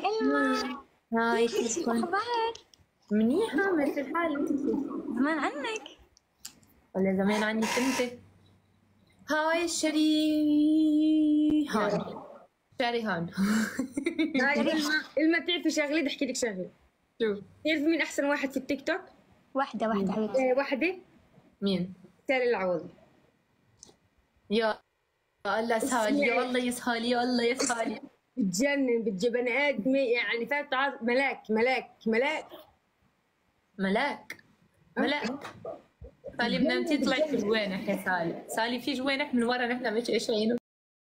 إلما. هاي شو كيفكم؟ الأخبار؟ منيحة مثل الحال، انت كيف؟ زمان عنك. ولا زمان عنك انت؟ هاي الشري هان شاري هان هاي إلما بتعرفي شغلة، بدي أحكي لك شغلة. شو؟ بتعرفي مين أحسن واحد في التيك توك؟ واحدة حبيبتي. واحدة مين؟ سالي العوضي. يا الله سهل، يا الله يسهل، يا الله يسهل. بتجنن، بني آدم يعني فات ملاك ملاك ملاك ملاك ملاك. سالي بدنا انتي طلعت في جوانح يا سالي، سالي في جوانح من ورا نحن مش قاشعينه.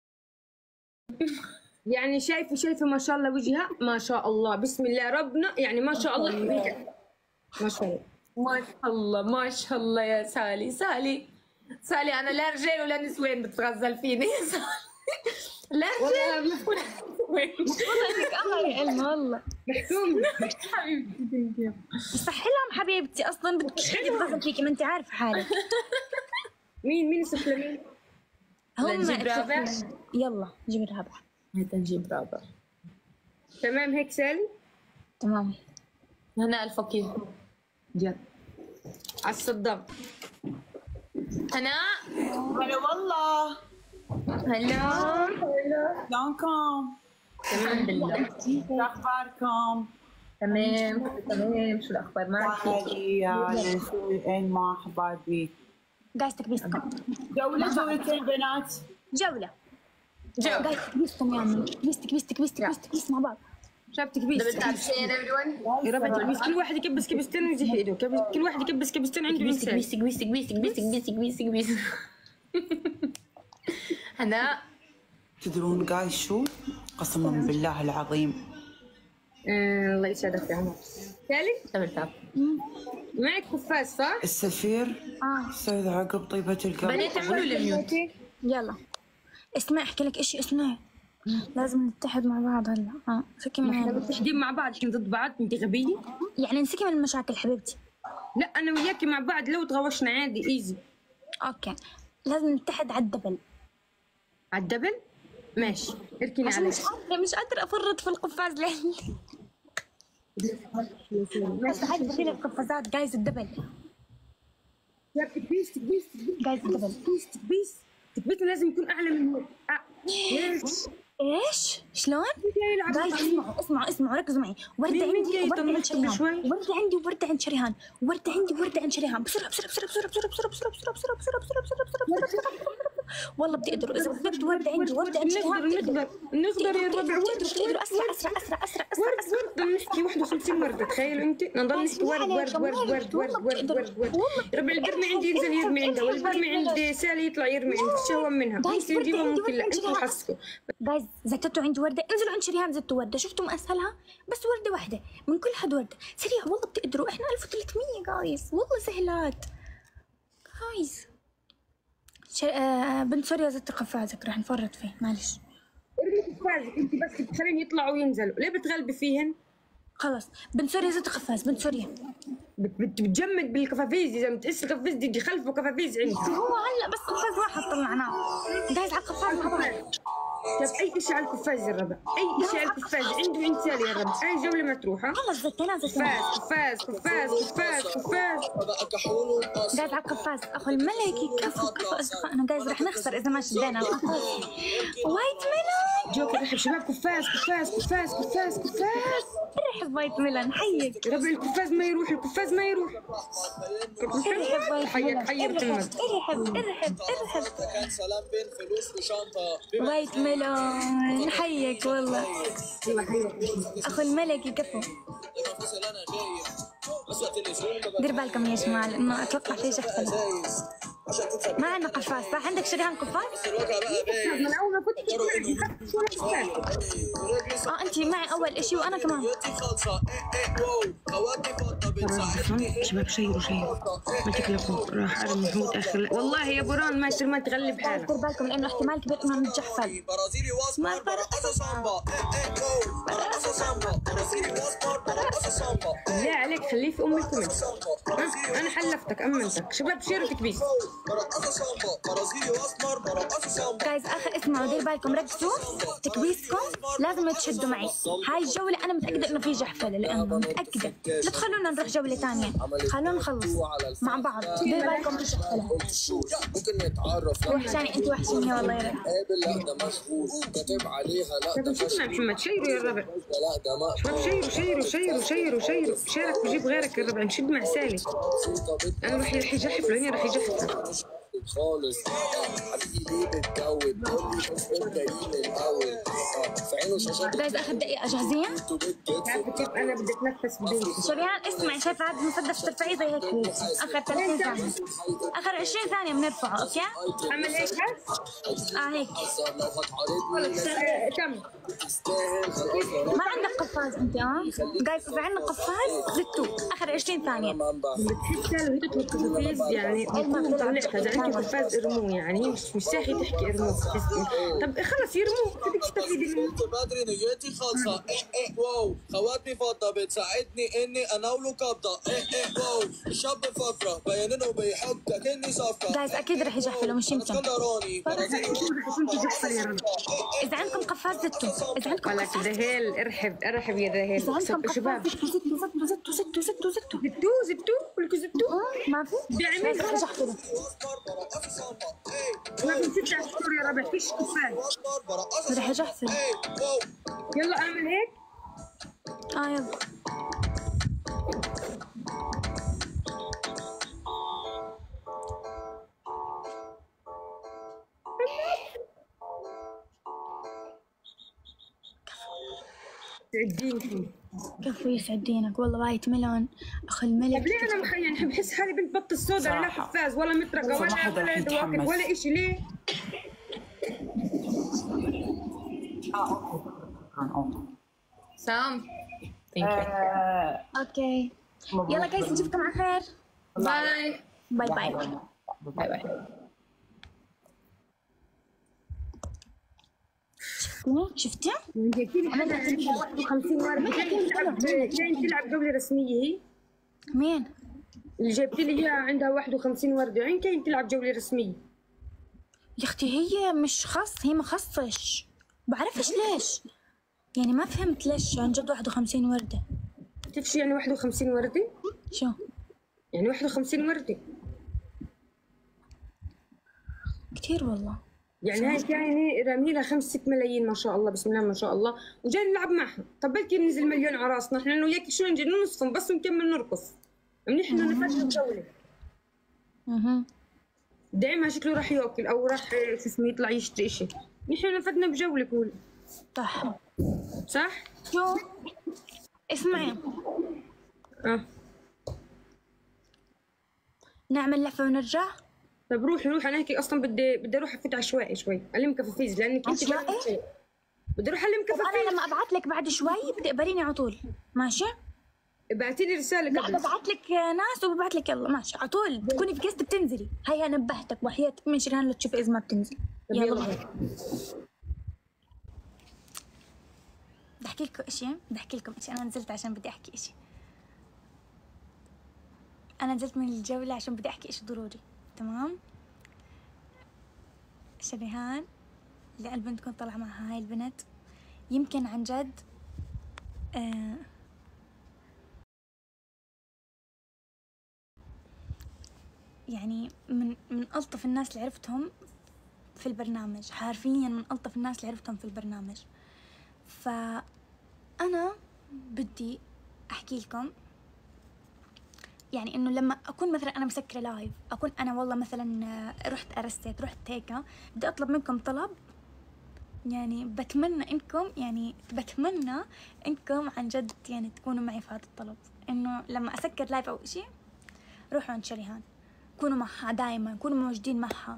يعني شايفة ما شاء الله وجهها، ما شاء الله بسم الله ربنا، يعني ما شاء الله ما شاء الله ما شاء الله ما شاء الله يا سالي. سالي انا لا رجال ولا نسوان بتغزل فيني يا سالي. لا رجال ولا نسوان. والله انك قمر يا إلما والله. محكوم. حبيبتي صحي لهم حبيبتي، اصلا بدك حد يتغزل فيكي، ما انت عارفة حالك. مين يصف لمين؟ نجيب رابع؟ يلا جيب الرابع. هات نجيب رابع. تمام هيك سالي؟ تمام. هنا الفقيه. جد على الصدام. هنا هلا والله. هلا شلونكم؟ الحمد لله. شو اخباركم؟ تمام. شو الاخبار معك؟ حالي يا نسوين ما حبايبي. جايز تكبيستكم. جولتين بنات. جولة. جو جايز تكبيستكم يا عمي. كبيست مع بعض. شافتك بيس. يا رب تكبيس، كل واحد يكبس كبستين ويزيح ايده، كل واحد يكبس كبستين عنده انسان. كبيس. هنا تدرون قاي شو؟ قسما بالله العظيم. الله يسعدك يا عمر. سالي تمام. معك خفاز صح؟ السفير استاذ عقب طيبة القلب. بنات اعملوا الميوت. يلا اسمع احكي لك اشي، اسمعي. لازم نتحد مع بعض هلا. فكي من احنا هلا. متحدين مع بعض، احنا ضد بعض، انت غبية؟ يعني نسكي من المشاكل حبيبتي. لا انا وياكي مع بعض، لو تغوشنا عادي ايزي. اوكي لازم نتحد على الدبل. على الدبل؟ ماشي اركني عشان عليك. مش قادرة افرط في القفاز لين. بس هاي بصير القفازات جايز الدبل. يا تكبيس جايز الدبل. تكبيس لازم يكون اعلى من هيك. ليش؟ ايش؟ شلون؟ يلعب جايز اسمعوا ركزوا معي. وردة مين عندي جاي ووردة عند يطنشكم شريهان. شوي؟ وردة عندي ووردة عند شريهان. وردة عندي ووردة عند شريهان. بسرعة. والله بتقدروا اذا بدك وردة عندي ووردة عند شريهان. نقدر يا ربع بتقدروا اسرع. نضل نحكي 51 وردة، تخيلوا انت نضل نحكي ورد. ربع البرمي عندي ينزل يرمي عنده، والبرمي عند سالي يطلع يرمي عنده، شو هو منها؟ ممكن نجيبها ممكن لا، انتوا حسكوا. جايز زتتوا عندي وردة، انزلوا عند شريهان زتوا وردة، شفتوا ما اسهلها؟ بس وردة واحدة من كل حد وردة، سريع والله بتقدروا، احنا 1300 جايز، والله سهلات. جايز بنت سوريا زت قفازك رح نفرط فيه، معلش. ارمي قفازك انت، بس بتخلين يطلعوا وينزلوا، ليه بتغلبي فيهن؟ خلص بنت سوريا زت قفاز، بنت سوريا. بتجمد بالقفافيز، اذا بتحس القفاز دي يخلفوا قفافيز عندك. هو هلا بس قفاز واحد طلعناه، جايز على القفاز مع بعض. طيب اي شيء على القفاز يا ربع، اي شيء على القفاز عنده وعند سالي يا ربع، هاي جوله ما تروح. ها خلص زتنا قفاز جايز على القفاز، اخو الملكي كفو اصدقائنا، جايز رح نخسر اذا ما شدينا القفاز. وايت ميلون جوكر رحب شباب، قفاز ارحب وايت ميلون، حيك ربع، القفاز ما يروح ارحب وايت ميلون، حير محمد، ارحب وايت ميلون، حيك والله اخو الملكي كفو. دير بالكم يا جماعه انه اتوقع في شخص ما عندنا قفاز صح؟ عندك شريهان قفاز؟ من اول ما انت معي اول اشي وانا كمان. شباب شيروا ما تقلقوا، راح ارمي حوت اخر، والله يا بران ما يصير ما تغلب حالك. دير بالكم لانه احتمال كبير انه نتجحفل. لا عليك خليه في ام الكومنت. انا حلفتك امنتك. شباب شيروا تكبيس. جايز اخر اسمعوا دير بالكم ركزوا تكويسكم لازم تشدوا معي. هاي الجولة انا متأكدة انه في جحفلة لانه متأكدة. لا تخلونا نروح جولة ثانية، خلونا نخلص مع بعض. دير بالكم في جحفلة. وحشاني انت وحشني والله يا رب. طب شو محمد شيروا يا الربع. شباب شيروا شارك وجيب غيرك يا الربع. نشد مع سالي. انا راح يجحف لهني راح يجحف. خالص حبيبي بتجود في عينه شاشه. جايز اخر دقيقة جاهزين؟ انا بدي اتنفس بدون شريان اسمعي شايفة هذا المسدس ترفعيه زي هيك هو. اخر 30 ثانية، اخر 20 ثانية بنرفعه. اوكي؟ اعمل هيك هيك. كم؟ ما عندك قفاز انت جايز اذا عندنا قفاز زدتوه. اخر 20 ثانية. بتحس وهي تطلب قفاز يعني طلعتها. اذا عندك قفاز ارموه يعني مش ساخي تحكي ارموه. طب خلص يرموه بدك تستفيدي منه. بدري نيتي خالصة واو خواتمي فاضة بتساعدني اني اناوله قبضة واو الشاب فكرة بين انه بيحب كأني صفقة. جايز اكيد رح يجحفلوا مش يمكن. اذا عندكم قفاز زدتوا. اذا عندكم ولك قفاز دهيل ارحب يا دهيل. اذا عندكم شباب زدتوا. زبتوا ولكم زبتوا ما في؟ بيعمل رح يجحفلوا. ما في 6 شهور يا ربع فيش قفاز. رح يجحفل. يلا اعمل هيك. يلا. تعديني كفو يسعد دينك والله. وايت ميلون اخو الملك. طب ليه انا يعني بحس حالي بنت بط السودا ولا قفاز ولا مطرقه ولا دواكب ولا شيء. ليه؟ سام اوكي يلا جايز نشوفكم على خير. باي باي باي. باي باي. شفتي؟ جبتي لي حدا عندها 51 ورقه. كاين تلعب جوله رسميه هي؟ مين؟ اللي جبتي لي اياها عندها 51 ورده. عين كاين تلعب جوله رسميه يا اختي هي مش خص. هي ما خصش. بعرفش ليش يعني. ما فهمت ليش عن جد 51 وردة. بتعرفي شو يعني 51 ورده؟ شو؟ يعني 51 ورده كتير والله. يعني هاي كاينه رامي لها 5-6 ملايين ما شاء الله بسم الله ما شاء الله وجاي نلعب معها. طب بلكي بنزل مليون على راسنا احنا انا وياك. شو نجي نصفهم بس ونكمل نرقص. منيح انه نفذنا الجوله. دايما شكله راح ياكل او راح شو اسمه يطلع يشتري شيء. نحن نفذنا بجوله كول. صح؟ شو؟ اسمعي نعمل لفة ونرجع. طب روحي انا هيك اصلا بدي اروح افوت عشوائي شوي الم كفافيز لانك انت عشوائي؟ بدي اروح الم كفافيز. انا لما ابعث لك بعد شوي بتقبليني على طول ماشي؟ ابعتي لي رساله قبل. لا ببعث لك ناس وببعث لك يلا ماشي على طول. بتكوني في جست بتنزلي. هيا نبهتك وحياتك من شريان لا تشوفي اذا ما بتنزل. يلا بدي احكي لكم شيء. انا نزلت عشان بدي احكي شيء. انا نزلت من الجوله عشان بدي احكي شيء ضروري. تمام؟ شريهان اللي البنت كنت طالعه معها هاي البنت يمكن عن جد يعني من ألطف الناس اللي عرفتهم في البرنامج. حرفيا من ألطف الناس اللي عرفتهم في البرنامج. فأنا بدي أحكي لكم يعني إنه لما أكون مثلا أنا مسكرة لايف أكون أنا والله مثلا رحت أرستيت رحت هيك بدي أطلب منكم طلب. يعني بتمنى إنكم عن جد يعني تكونوا معي في هذا الطلب. إنه لما أسكر لايف أو إشي روحوا عند شريهان كونوا معها دايما. كونوا موجودين معها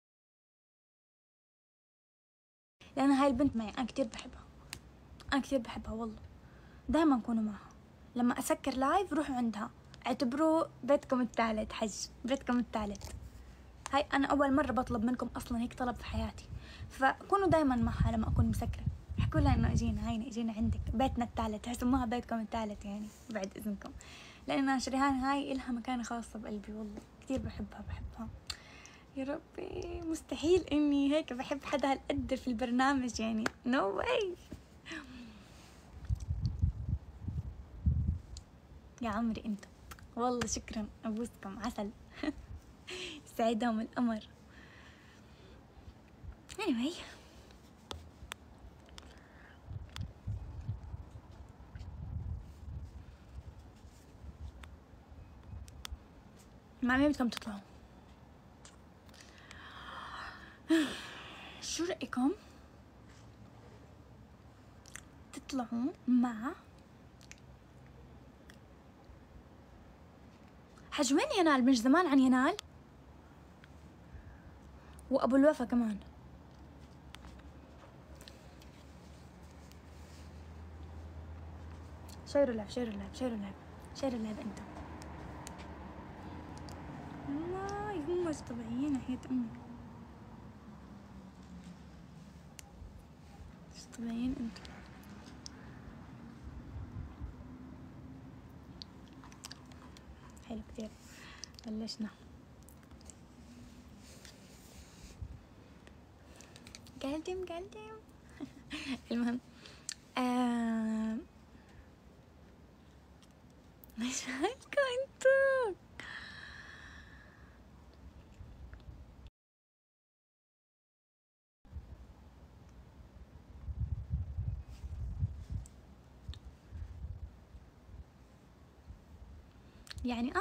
لأن هاي البنت معي أنا كتير بحبها والله. دايما كونوا معها. لما أسكر لايف روحوا عندها. اعتبروه بيتكم الثالث. بيتكم الثالث. هاي أنا أول مرة بطلب منكم أصلا هيك طلب في حياتي. فكونوا دايما معها لما أكون مسكرة. احكوا لها إنه إجينا عندك بيتنا الثالث. حسموها بيتكم الثالث يعني بعد إذنكم. لأن شريهان هاي إلها مكانة خاصة بقلبي والله. كتير بحبها. يا ربي مستحيل اني هيك بحب حدا هالقد في البرنامج يعني. نو واي. يا عمري انتم والله شكرا، ابوسكم عسل. سعيدهم القمر. anyway مع مين بدكم تطلعوا؟ شو رأيكم تطلعوا مع حج وين ينال؟ مش زمان عن ينال وابو الوفا كمان. شيروا اللعب شيروا اللعب شيروا اللعب شيروا اللعب انتم. والله هم مش طبيعيين حياة امي، مش طبيعيين انتم. حلو كتير. بلشنا. قلدم المهم مش مالكم انتو؟ يعني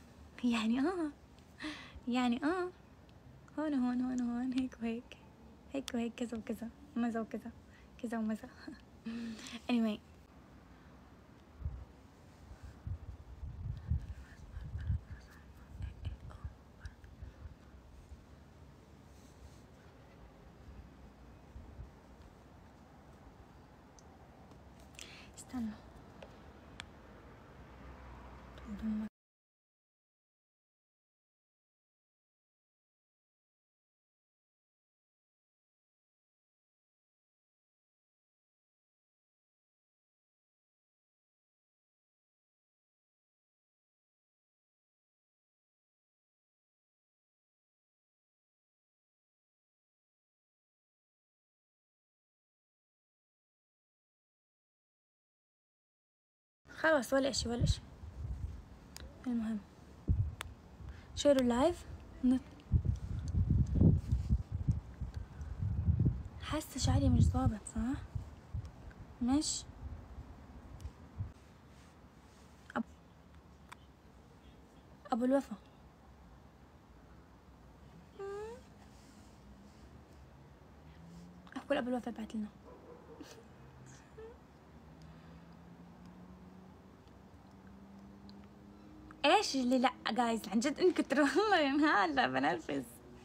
هون هيك وهيك، هيك وهيك، كذا وكذا، مزة وكذا، كذا ومزة. anyway استنى خلاص ولا اشي ولا اشي. المهم شيروا اللايف. حاسة شعري مش ظابط صح؟ مش ابو الوفا اقول ابو الوفا بعت لنا. ايش اللي لا جايز عن جد انكم ترى والله هلا بنرفز.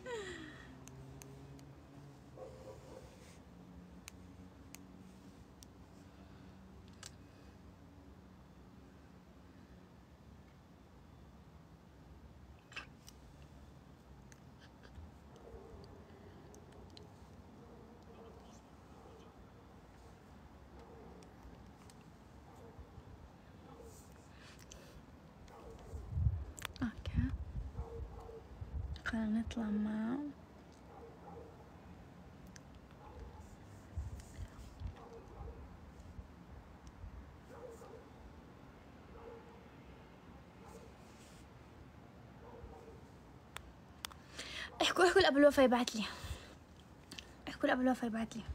اوكي خلينا نطلع مع احكوا لابو الوفا يبعت لي. احكوا لابو الوفا يبعت لي.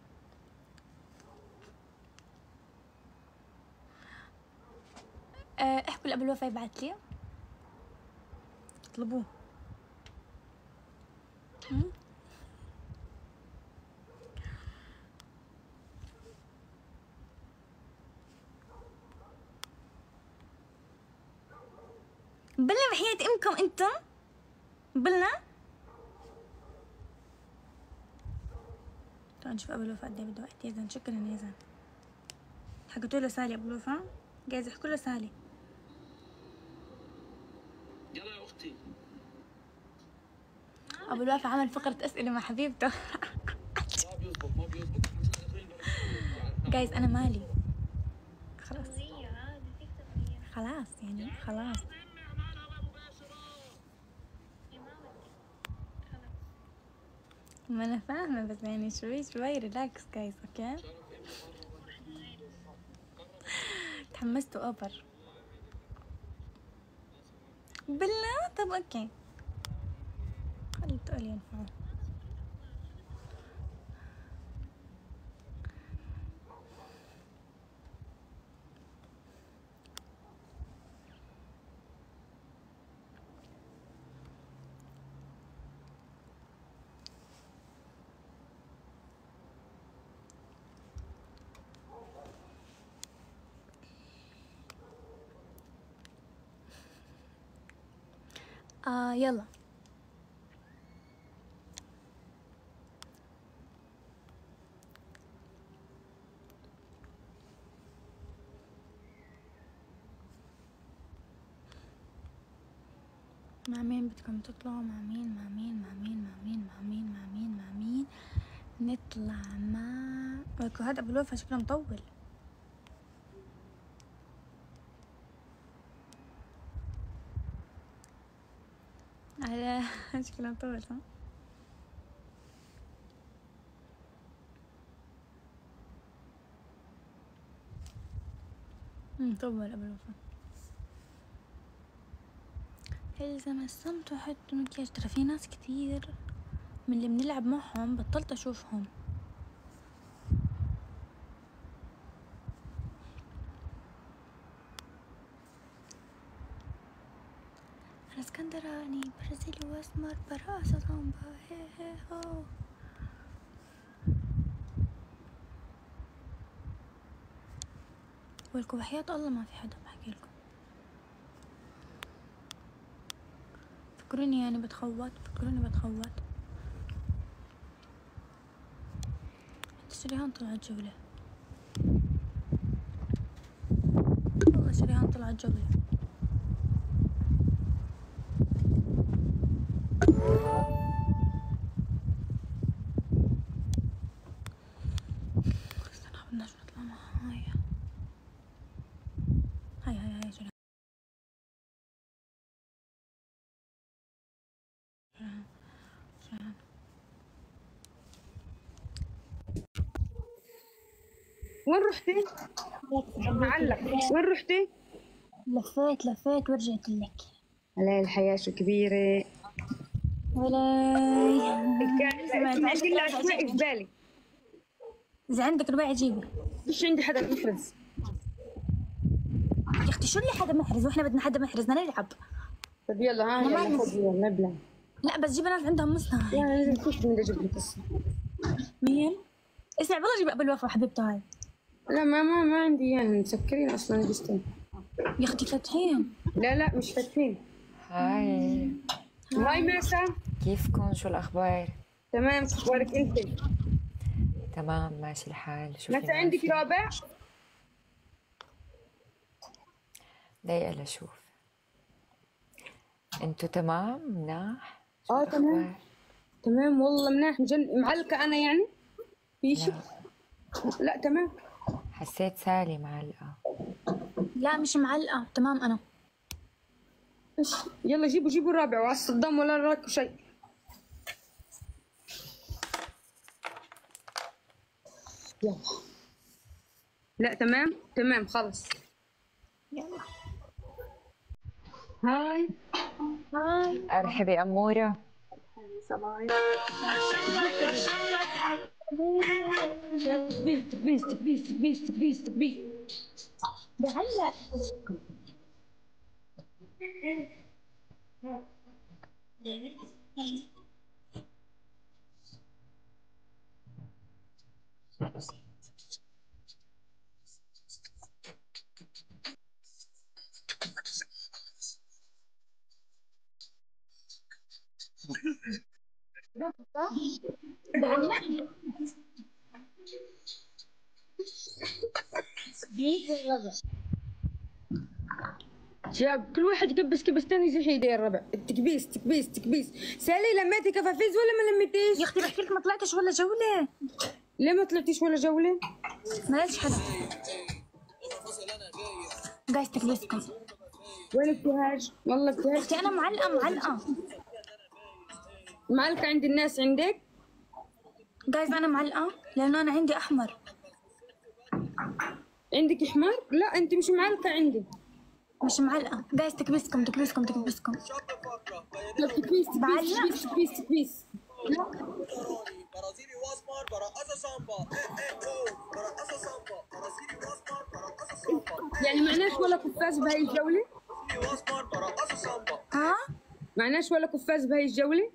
احكوا لابو الوفا يبعت لي. اطلبوه. بلنا بحياة امكم انتم بلنا. تعالوا نشوف ابو الوفا قد ايه بده وقت. يزن شكرا يزن. حكيتوا له سالي ابو الوفا؟ جايز احكوا له سالي. يلا يا اختي. ابو الوفا عمل فقرة اسئلة مع حبيبته. ما بيزبط جايز انا مالي خلاص خلاص يعني خلاص. ما انا فاهمة بس يعني شوي شوي ريلاكس جايز. اوكي تحمستوا اوفر بالله. طب اوكي خلي التقل ينفعوا. يلا مع مين بدكم تطلعوا؟ مع مين مع مين مع مين مع مين مع مين مع مين مع مين؟ نطلع مع ولكن هذا ابو الوفا شكله مطول. على شكله مطول ها. مطول ابو الوفا. الزم الصمت وحط مكياج. ترى في ناس كتير من اللي بنلعب معهم بطلت اشوفهم. انا اسكندراني برازيلي واسمر براسة صنبا هي هو. ولكم وحياة الله ما في حدا بحكي لكم. فكروني يعني بتخوت، فكروني بتخوت. شريهان طلعت جولة، والله شريهان طلعت جولة. استنى بدناش نطلع معها. هاي شريهان. وين رحتي؟ معلق. وين رحتي؟ لفيت ورجعت لك. علي الحياة شو كبيرة. ولاي عندي لا أسماء في بالي. إذا عندك رباعي جيبي. مش عندي حدا محرز يا اختي شو اللي حدا محرز واحنا بدنا حدا محرز بدنا نلعب. طب يلا ها يلا خذي يلا نبلع. لا بس جيب ناس عندهم مصنع. لا لازم كيف بدي اجيب لك قصة. مين؟ اسمع والله جيب ابو الوفا حبيبته هاي. لا ما عندي اياها مسكرين اصلا جستين. يا اختي فاتحين. لا مش فاتحين. هاي هاي ماسة كيفكن؟ شو الأخبار؟ تمام شو اخبارك انت؟ تمام ماشي الحال. شوفي متى عندك رابع؟ ضايقة لشوف. انتو تمام مناح؟ تمام تمام والله مناح معلقة انا يعني؟ في شيء؟ لا تمام. حسيت سالي معلقة. لا مش معلقة تمام انا. يلا جيبوا الرابع وعلى الصدام ولا راكوا شيء. يلا لا تمام خلص. يلا هاي ارحبي أمورة. بيست بعلق. شباب كل واحد يكبس كبستين يزيح يديه الربع. تكبيس سالي لميتي كفافيز ولا ما لميتيش؟ يا اختي بحكي لك ما طلعتش ولا جولة. ليه ما طلعتيش ولا جولة؟ ما لقيتش حدا. جايز تكبسكم. وين ابتهاج؟ والله ابتهاج. اختي انا معلقة معلقة عند الناس عندك؟ جايز انا معلقه لانه انا عندي احمر. عندك احمر؟ لا انت مش معلقه عندي. مش معلقه جايز. تكبسكم تكبسكم تكبسكم. لا تكبيس تكبيس تكبيس تكبيس تكبيس. برازيلي واسمر برقصة سامبا برقصة سامبا برازيلي واسمر برقصة سامبا يعني معناش ولا قفاز بهاي الجوله؟ برازيلي واسمر برقصة سامبا. ها؟ معناش ولا قفاز بهاي الجوله؟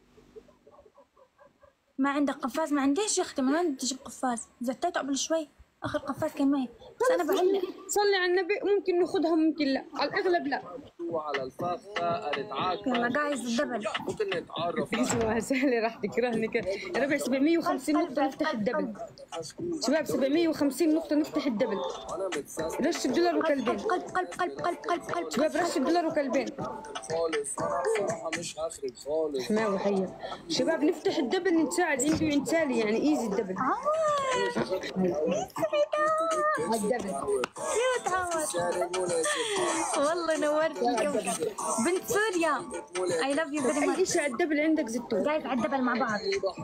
ما عندك قفاز؟ ما عنديش يا اختي. من وين تجيب قفاز؟ زتيته قبل شوي. اخر قفاز كان معي بس انا بعلق. صلي على النبي. ممكن ناخذها ممكن لا، على الاغلب لا. على الفخة نتعاقب. يلا جايز الدبل. ممكن نتعرف. اسمها سهله راح تكرهني ربع 750 نقطه نفتح الدبل. شباب 750 نقطه نفتح الدبل. رش بدولار وكلبين. قلب قلب قلب قلب قلب قلب. شباب رش بدولار وكلبين. خالص انا بصراحة مش هخرب خالص. حماوي حير. شباب نفتح الدبل نتساعد عندي وعند سالي يعني ايزي الدبل. الدبل كيوت عمر. والله نورت الكوكب. بنت سوريا. اي لاف يو فيري اي ماتش. شيء على الدبل عندك زتون. جايز على الدبل مع بعض.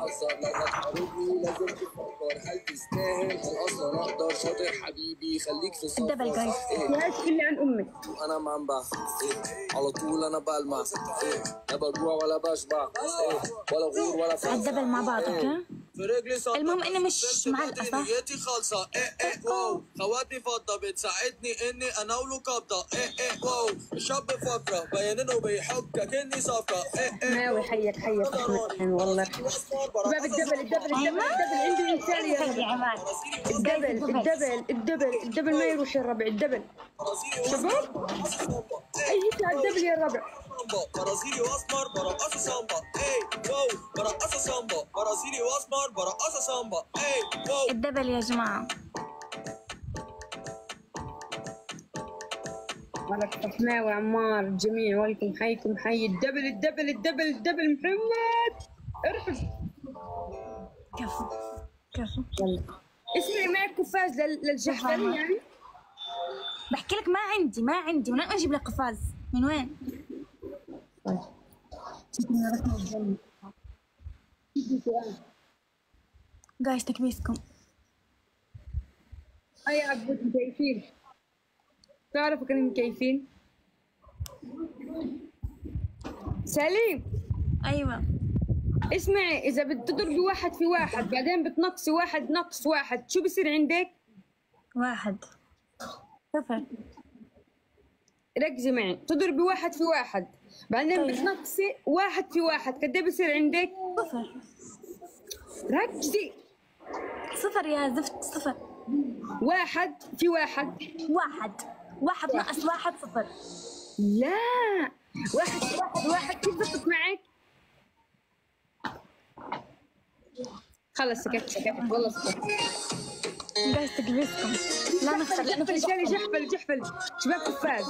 لازم تفكر هل تستاهل هل اصلا اقدر شاطر حبيبي خليك في صفك. الدبل جايز. يا تكلي عن امك. انا منبع على طول انا بلمع لا بجوع ولا بشبع ولا غور ولا على الدبل مع بعض اوكي. في رجلي صدى. المهم اني مش معلقه صح؟ نيتي خالصة واو خواتني فضة بتساعدني اني اناوله قبضة واو الشاب فقرة بيننا وبيحكك اني صفقة حماوي حيك حيك رحمن والله. شباب الدبل الدبل الدبل الدبل عندي انسان يا ربع. يا عماد. الدبل ما يروح يا ربع. الدبل شباب اي شيء على الدبل يا ربع. برازيلي واسمر برقصة سامبا واو برقصة سامبا برازيلي واسمر برقصة سامبا واو. الدبل يا جماعه. ولك حماوي عمار الجميع ولكم حيكم حي. الدبل الدبل الدبل الدبل محمد ارفض. كفو كفو. يلا اسمعي معك قفاز للجحفل يعني. بحكي لك ما عندي من وين اجيب لك قفاز؟ من وين؟ جايز تكبيسكم. اي عبود مكيفين. تعرفوا كانوا مكيفين. سليم ايوه اسمعي اذا بتضربي واحد في واحد بعدين بتنقصي واحد نقص واحد شو بصير عندك؟ 1 0. ركزي معي. تضربي واحد في واحد بعدين طيب. بتنقصي واحد في واحد قد ايه بصير عندك؟ 0. ركزي. 0 يا زفت. 0. واحد في واحد. 1 ناقص 1 0. لا واحد في واحد كيف بطلت معك؟ خلص سكت والله سكت. جايز تكبيسكم. لا نخسر لانه في رجالي جحفل شباب قفاز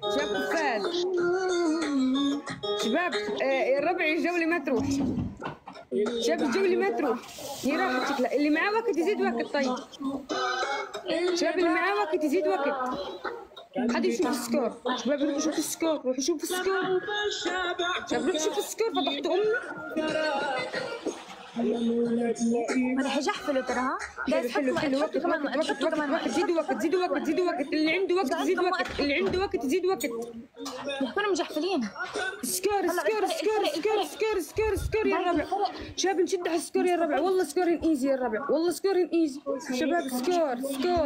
شباب الربع الجولة ما تروح. شباب الجولة ما تروح هي راحت شكلها. اللي معاه وقت يزيد وقت. طيب شباب اللي معاه وقت يزيد وقت. حد يشوف السكور. شباب روحوا شوفوا السكور. شباب روحوا شوفوا السكور. فضحتوا ما رح يجحفلوا ترى. ها حلو وقت زيدوا وقت اللي عنده وقت يزيد وقت. اللي عنده وقت يزيد وقت. يكونوا مجحفلين. سكور يا ربع. شباب نشد على السكور يا ربع. والله سكور ايزي يا ربع. والله سكور ايزي شباب. سكور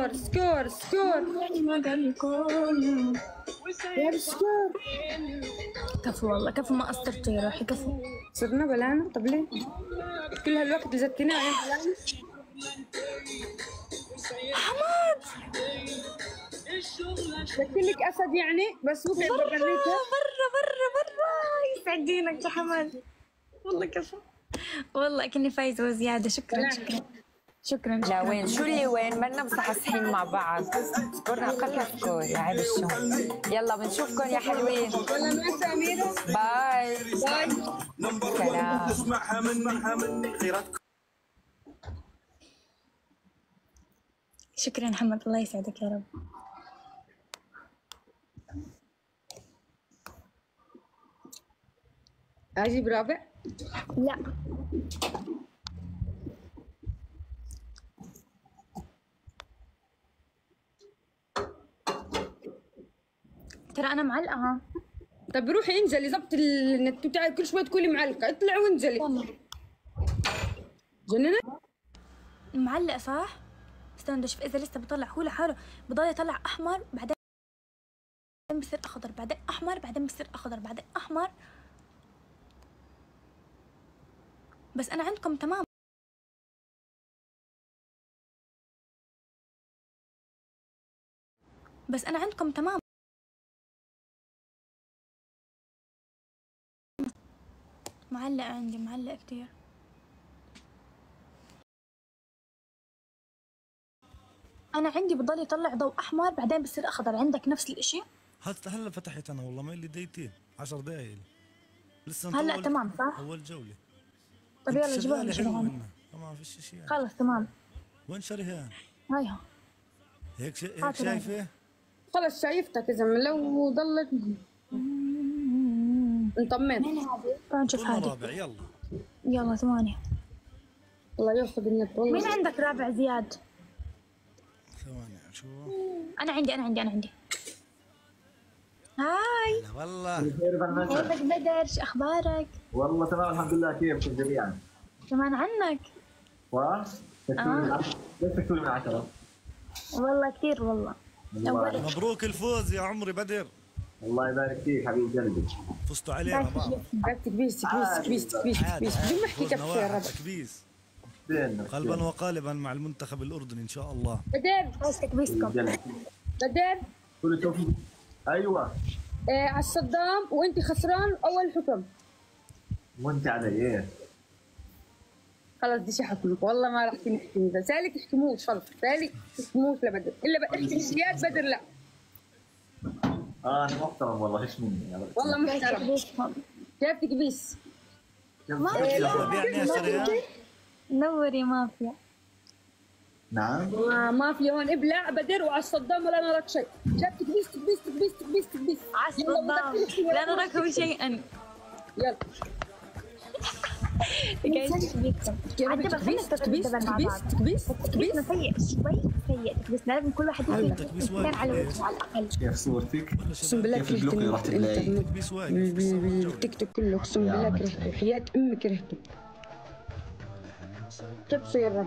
يا سكور. كفو والله كفو. ما قصرتوا يا روحي. كفو. صرنا بلانا. طب ليه كل هالوقت اللي زتناه يا بلانا؟ حماد قلت لك اسد يعني بس وقع بغريتها. برا يسعدينك يا حماد. والله كفو. والله كني فايزة وزيادة. شكرا لا وين شو اللي وين منا مصحصحين مع بعض. سكورنا اقل سكور يا عيب الشغل. يلا بنشوفكم يا حلوين. والله مع سميرة. باي. سلام. شكرا محمد. الله يسعدك يا رب. اجيب رابع. لا ترى انا معلقه ها. طب روحي انزلي ظبط النت بتاعك، كل شويه تقولي معلقه، اطلعي وانزلي. جننت. معلق صح؟ استنى بدي اشوف اذا لسه بطلع هو لحاله، بضل يطلع احمر بعدين بصير اخضر، بعدين احمر، بعدين بصير اخضر، بعدين احمر. بس انا عندكم تمام. بس انا عندكم تمام. معلق عندي، معلق كتير. انا عندي بضل يطلع ضوء احمر بعدين بصير اخضر. عندك نفس الاشي؟ هلا فتحت انا والله، ما لي دقيقتين 10 دقايق لسه هلا تمام صح؟ اول جوله. طيب يلا جيبوها لي شريهان. ما فيش شيء يعني. خلص تمام. وين شريهان؟ هايها هيك شايفه؟ خلص شايفتك يا زلمه، لو ضلت انطمنت. تعال نشوف هادي. رابع يلا. يلا ثواني. الله ياخذ النت والله. مين عندك رابع زياد؟ ثواني شو. انا عندي. هاي. لا والله. كيفك بدر؟ شو اخبارك؟ والله تمام الحمد لله. كيفكم جميعا؟ كمان عنك. ليش تكتبوا من 10؟ والله كثير والله. أولك. مبروك الفوز يا عمري بدر. الله يبارك فيك حبيب قلبي. فزتوا علينا بعض. تكبيس بدون ما احكي كبسه يا رب. تكبيس قلبا وقالبا مع المنتخب الاردني ان شاء الله. بدر خلص تكبيسكم. بدر كل التوفيق. ايوه على الصدام وانت خسران اول حكم. وانت علي ايه؟ خلص دي حكمك والله ما راح تحكموا. ده سالك تحكموش، خلص سالك تحكموش لبدر الا احكي زياد. بدر لا. انا محترم والله، ايش مني والله محترم. كيف تكبيس؟ يعني يا شريان. نوري مافيا. نعم. مافيا هون ابلع بدر، وعلى الصدام ولا نراك شيء. كيف تكبيس. على الصدام لا نراكم شيئا. يلا تكبيس سيء شوي، سيء تكبيس. لازم كل واحد يكون على وجهه على الاقل. كيف صورتك؟ اقسم بالله كيف البلوكي رحت تلاقي؟ التيك توك كله اقسم بالله كرهته، حياة امي كرهته. كيف صير؟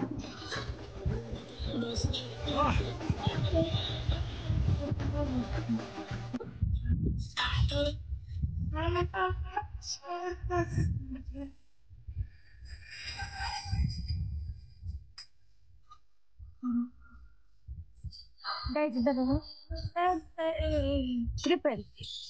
تريبل.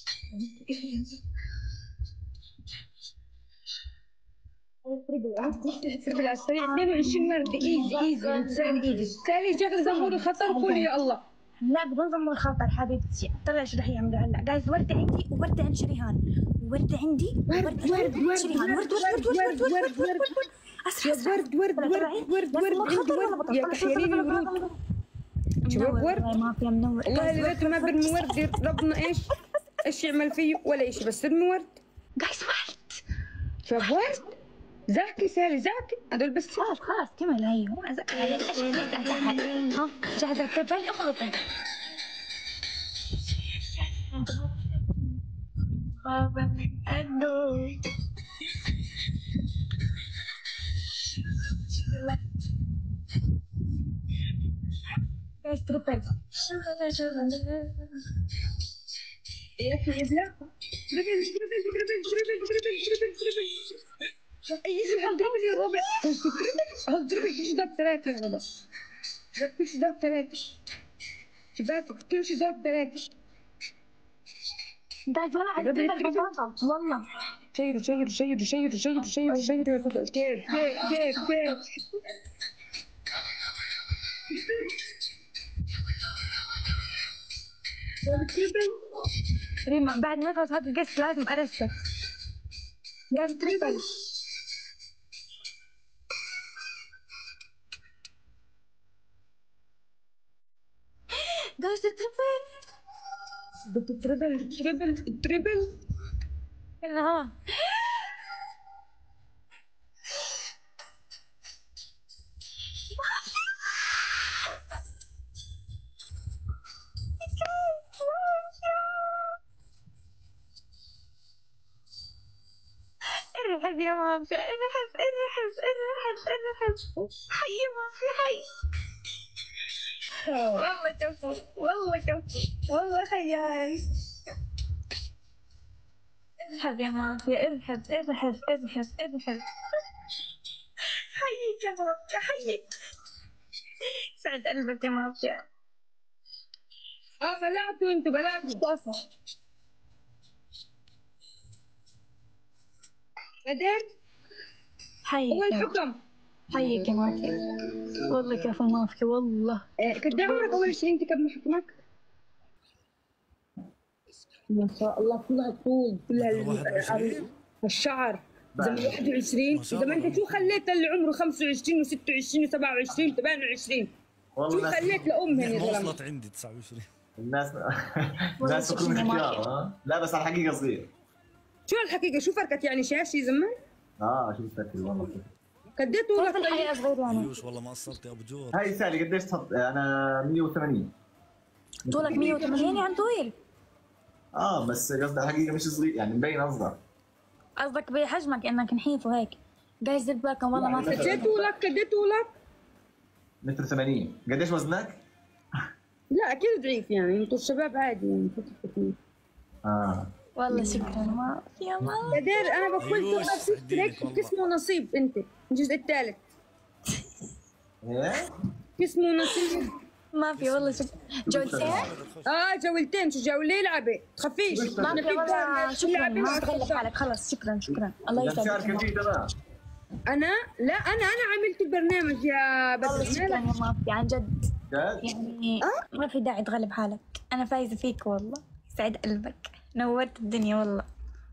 تريبل على السريع 22 مرة. ايزي سهل ايزي. سالي شغل زمور الخطر وقولي يا الله. لا بدون ضم الخطر حبيبتي. طلع ايش رح يعملوا هلا. جايز وردة عندي ووردة عند شريهان، ووردة عندي ووردة عند شريهان. ورد يا تحيريني الورود. شباب ورد مافيا منور. والله اللي لقيته ما برمي ورد ربنا ايش يعمل فيه ولا شيء، بس ارمي ورد. جايز ورد. شباب ورد زاكي سالي زاكي هذول بس. خلاص كمل. هيو ها جاهزة التبل اخلطي. جايز تربل. يا اخي يبلع اي اسم هضربني يا ربع. هضربك ايش ضرب ثلاثة يا ربع. ايش ضرب ثلاثة شبابك كل شيء ضرب ثلاثة. ده طلع البطاطا والله. شيروا كيف ريما بعد ما تخلص هذا القصة لازم ارسل. جايز تريبل. جايز تريبل يلا. يا مافيا، ارحب حي يا مافيا حي. والله كفو والله كفو والله خيال. ارحب يا مافيا، ارحب. حيك يا مافيا حيك. سعد قلبك يا مافيا. بلعتوا انتوا بلعتوا. بعدين حيك هو الحكم. حيك يا مافيا. والله كفو مافيا والله. قد ايه عمرك اول شيء انت قبل حكمك؟ ما شاء الله كلها طول كلها 21 الشعر زمان 21. زمان انت شو خليت اللي عمره 25 و26 و27 و28 شو خليت لامهن يا ما زلمه؟ وصلت عندي 29. الناس فكروني حكيار ها؟ لا بس على الحقيقه صغير. شو الحقيقه شو فرقت يعني شاشي زمان؟ شو بتفكري والله. قد ايه طولك؟ الحقيقة صغير يعني. ايوش والله ما قصرت يا ابو جور. هاي سالي قديش تحط؟ انا 180. طولك 180 يعني طويل. بس قصدي الحقيقه مش صغير يعني مبين اصغر. قصدك بحجمك انك نحيف وهيك. جايز دير بالكم والله ما قد ايه طولك؟ قد ايه طولك؟ متر 80. قديش وزنك؟ لا اكيد ضعيف يعني انتوا الشباب عادي يعني والله شكرا ما يا ماما. قدير انا بقول أيوة، تقدر تشترك والله. اسمه نصيب انت الجزء الثالث ايه؟ اسمه نصيب. ما في والله شكرا. جولتين؟ جولتين شو جولة لعبة تخافيش. ما في والله شكرا ما تغلب حالك خلص شكرا الله الشعر يسعدك. كثير تمام. انا لا انا عملت البرنامج يا والله بدر. شكرا يا ما في عن جد جد؟ يعني ما في داعي تغلب حالك. انا فايزة فيك والله. يسعد قلبك نورت الدنيا والله.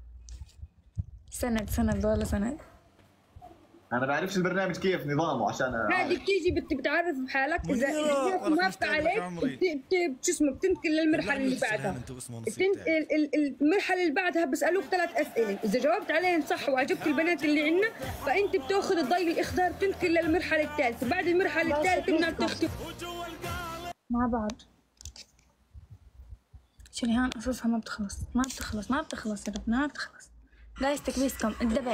سند والله سند. انا بعرفش البرنامج كيف نظامه عشان هذه بتيجي بتعرف بحالك اذا منيرة، والله موافقة مشتاق لك عليك عمري. شو اسمه بتنتقل للمرحلة اللي بعدها. انت واسمه نصيب تاعي. المرحلة اللي بعدها بسألوك 3 أسئلة، إذا جاوبت عليهم صح وعجبت البنات اللي عندنا فأنت بتاخذ الضي الأخضر تنتقل للمرحلة الثالثة، بعد المرحلة الثالثة بدنا تختم مع بعض. شريهان قصصها ما بتخلص يا رب ما بتخلص. جايز تكبيسكم الدبل.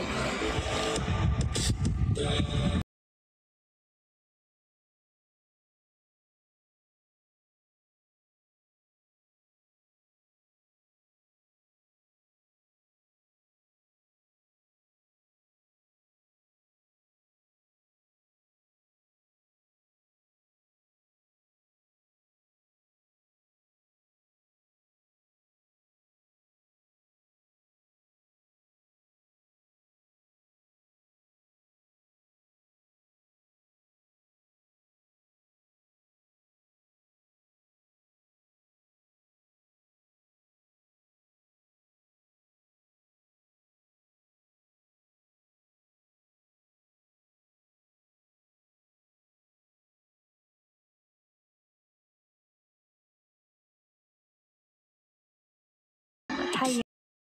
حي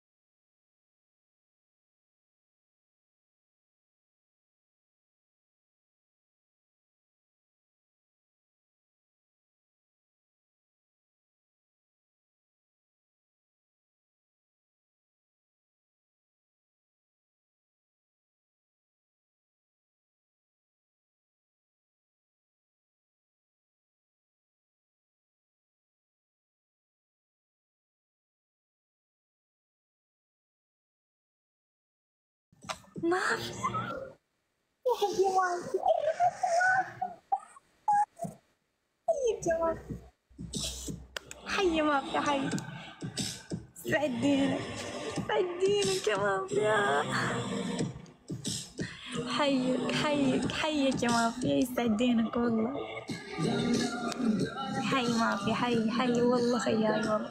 ما في حي ما في حي. سعدينك يا مافيا. حيك يا مافيا يسعدينك والله. حي مافيا حي والله خياي والله.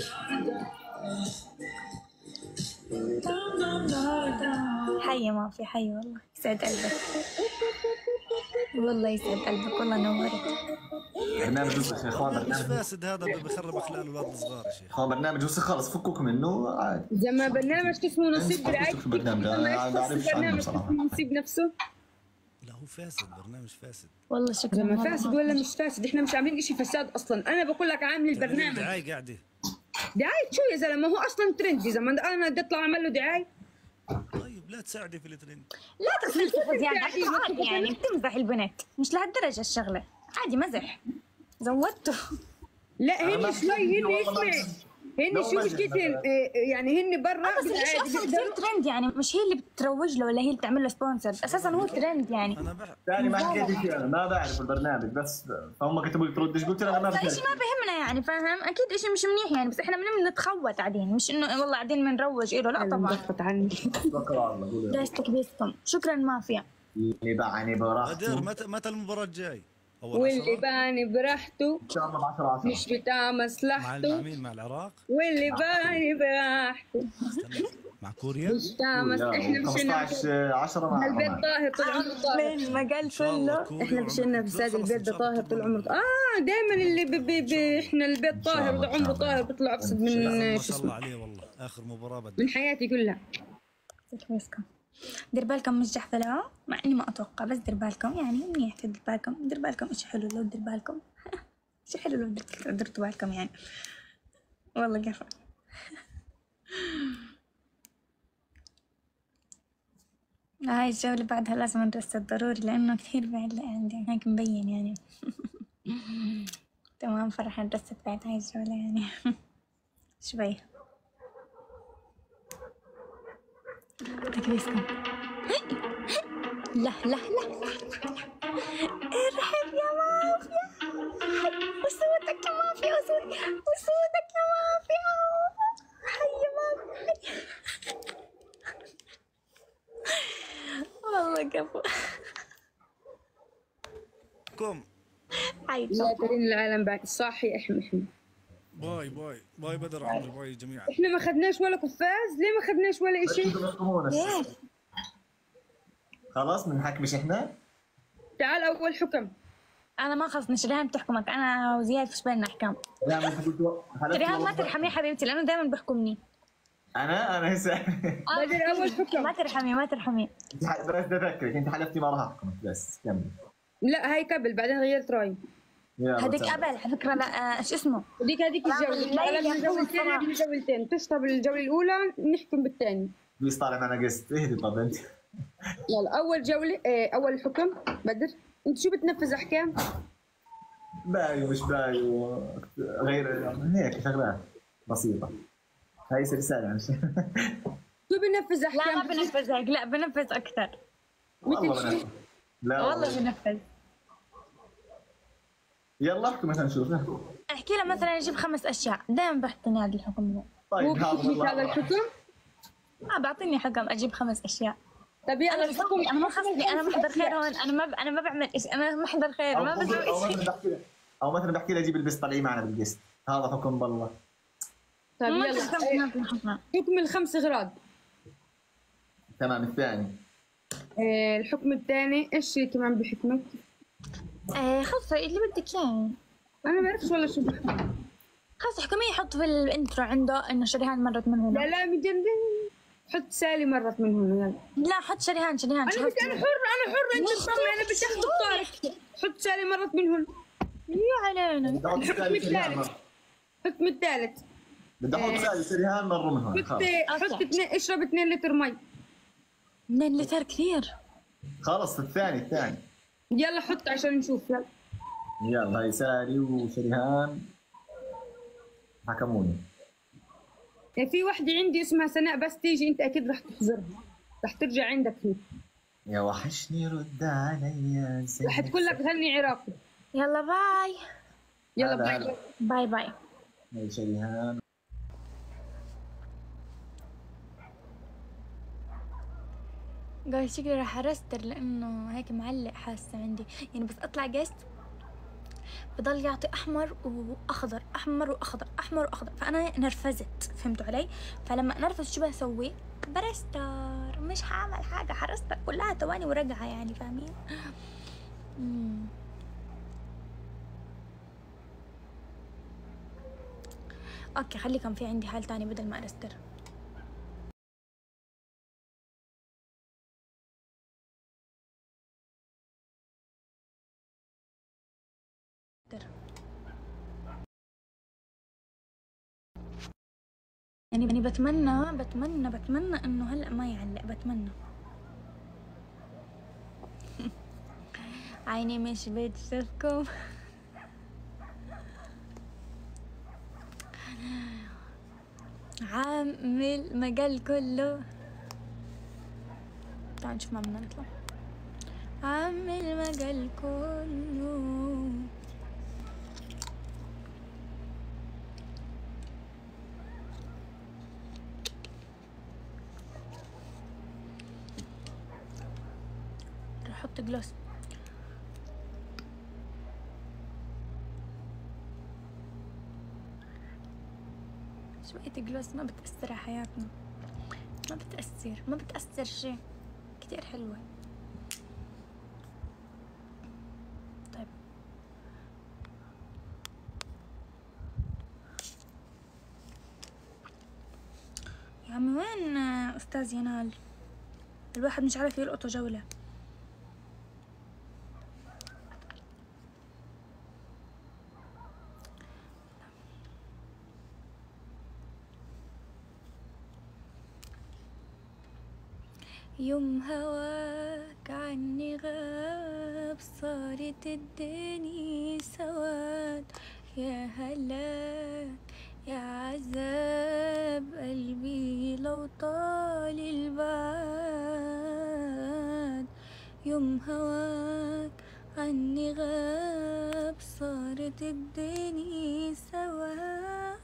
حي ما في حي والله يسعد قلبك والله يسعد قلبك والله نورت. برنامج وسخ يا اخوان. مش برنامج فاسد هذا بخرب اخلاق الاولاد الصغار يا شيخ. اخوان برنامج وسخ خلص فكوك منه عادي. زي برنامج اسمه نصيب برعاية برنامج انا بعرفش عنه بصراحه. نصيب نفسه. لا هو فاسد برنامج فاسد. والله شكرا. زي ما فاسد ولا مش فاسد احنا مش عاملين اشي فساد اصلا. انا بقول لك عامل البرنامج دعاية قاعدة. دعاية شو يا زلمه هو اصلا ترند. يا زلمه انا بدي اطلع اعمل له دعاية. طيب لا تساعدي في الترند. لا تفلسف زيادة عادي يعني بتمزح البنت، مش لهالدرجة الشغلة، عادي مزح زودته. لا هن شوي هن اسمع هن شو مشكلتهم يعني هن برا بس الاشي اصلا كثير ترند يعني، مش هي اللي بتروج له ولا هي اللي بتعمل له سبونسر، اساسا هو ترند يعني. انا بحب ثاني ما حكيت شيء، انا ما بعرف البرنامج بس فهم كتبوا لي تردش، قلت لها انا ما اشي بعرف. ما بهمنا يعني، فاهم؟ اكيد اشي مش منيح يعني، بس احنا بنتخوت قاعدين، مش انه والله قاعدين بنروج له، لا طبعا. ضغط عني. توكل على الله. قولي. جايزتك بيسكم، شكرا مافيا. اللي باعني براحته غدير متى المباراة الجاي؟ واللي باني براحته ان شاء الله ب 10/10 مش بتاع مع مصلحته، مين؟ مع العراق؟ واللي باني براحته استنى. مع كوريا؟ مش بتاع مصلحته. احنا مشينا 15/10 مع البيت طاهر طول عمره طاهر. من ما قال كله. احنا مشينا في ساد البيت ده طاهر طول عمره. دائما اللي احنا البيت طاهر طول عمره طاهر بيطلع ابسط من ما شو شاء الله اسمه عليه والله، اخر مباراة من حياتي كلها. دير بالكم مش جحفلة، مع اني ما اتوقع، بس دير بالكم يعني منيح. دير بالكم اشي حلو لو دير بالكم. اشي حلو لو درتوا بالكم يعني، والله قفا. هاي الجولة بعدها لازم نرست ضروري، لانه كثير بعلق عندي هيك مبين يعني. تمام فرح نرست بعد هاي الجولة يعني. شوي تكريسكم. لا لا لا ارحب يا مافيا، وصوتك يا مافيا، وصوتك يا مافيا، حي يا مافيا. والله كفو. كم حي لا ترين العالم بعد صاحي. احمي باي بدر عمري، باي جميعا. احنا ما خدناش ولا قفاز، ليه ما خدناش ولا شيء؟ خلاص بنحكمش احنا. تعال اول حكم. انا ما خلصني، ريهان بتحكمك، انا وزياد فيش بيننا احكام. ريهان ما ترحمي حبيبتي لانه دائما بيحكمني. انا هسه بدر اول حكم. ما ترحمي. بس بدي اذكرك انت حلفتي ما راح احكمك، بس كمل. لا هاي قبل بعدين غيرت رايي. هذيك قبل على فكره. لا ايش اسمه، هذيك الجوله قبل الجولتين تشطب الجوله الاولى نحكم بالثاني. بيص طالع معنا قست اهدي. طب انت يلا اول جوله اول حكم. بدر انت شو بتنفذ احكام؟ باي ومش باي غير هيك شغلات بسيطه. هاي رساله عن شو بنفذ احكام؟ لا ما بنفذ هيك، لا بنفذ اكثر. والله لا والله بنفذ. يلا احكي مثلا شوف. احكي له مثلا يجيب 5 اشياء، دائما بحكي هذا الحكم هو. طيب هذا الحكم بعطيني حكم اجيب 5 اشياء. طيب يلا انا ما خصني، انا محضر خير هون، انا ما بعمل شيء، انا محضر خير ما بسوي شيء. او مثلا بحكي له جيب البس طلعي معنا بالقسط، هذا حكم بالله. طيب يلا حكم الخمس اغراض. تمام. الثاني الحكم الثاني ايش كمان بحكمك؟ خلص اللي بدك اياه. انا ما بعرفش والله شو بحكم. خلص حكمي يحط في الانترو عنده انه شريهان مرت من هنا. لا مجنن. حط سالي مرت من هنا. يلا لا حط شريهان. انا حرة انت تصمي. انا بدي اخذ الطارق. حط سالي مرت من هنا. يا علينا. الحكم الثالث بدي احط سالي سريهان مره من هون. حط اشرب 2 لتر مي. 2 لتر كثير. خلص الثاني يلا حط عشان نشوف. يلا هاي سالي وشريهان حكموني. في وحده عندي اسمها سناء، بس تيجي انت اكيد رح تحضرها، رح ترجع عندك هي. يا وحشني رد علي. رح تقول لك غني عراقي. يلا باي. يلا باي. باي باي. هاي شريهان. قال شكلي راح ارستر لانه هيك معلق حاسه عندي يعني، بس اطلع جيست بضل يعطي احمر واخضر، احمر واخضر، احمر واخضر، فانا نرفزت، فهمتوا علي؟ فلما نرفز شو بسوي؟ برستر، مش حاعمل حاجه، حرستر كلها تواني ورقعه يعني، فاهمين؟ اوكي خليكم في عندي حال تاني بدل ما ارستر. يعني بتمنى انه هلا ما يعلق، بتمنى. عيني مش بتشوفكم. عامل مجال كله. تعال نشوف ما بدنا نطلع. عامل مجال كله. رح احط جلوس. شوية جلوس ما بتأثر على حياتنا، ما بتأثر شي، كتير حلوة. طيب يا عمي وين أستاذ ينال؟ الواحد مش عارف يلقطه جولة. يوم هواك عني غاب صارت الدنيا سواد. يا هلاك يا عذاب قلبي لو طال البعد. يوم هواك عني غاب صارت الدنيا سواد.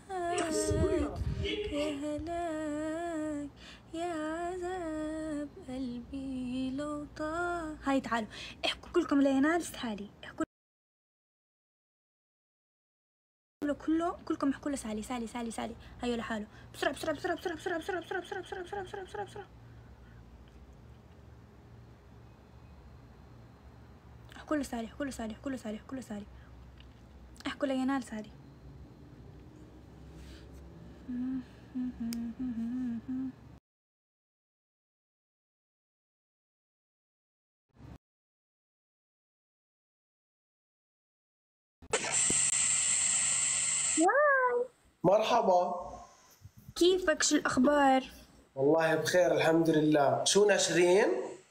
يا هلاك يا عذاب قلبي لو طال. هاي تعالوا احكوا كلكم لينال سالي، احكوا كلكم احكوا له سالي سالي سالي سالي. هيو لحاله بسرعة بسرعة بسرعة بسرعة بسرعة بسرعة بسرعة بسرعة بسرعة بسرعة بسرعة بسرعة بسرعة. احكوا له سالي احكوا له سالي احكوا له سالي احكوا له سالي. احكوا لينال سالي. مرحبا. كيفك؟ شو الأخبار؟ والله بخير الحمد لله. شو ناشرين؟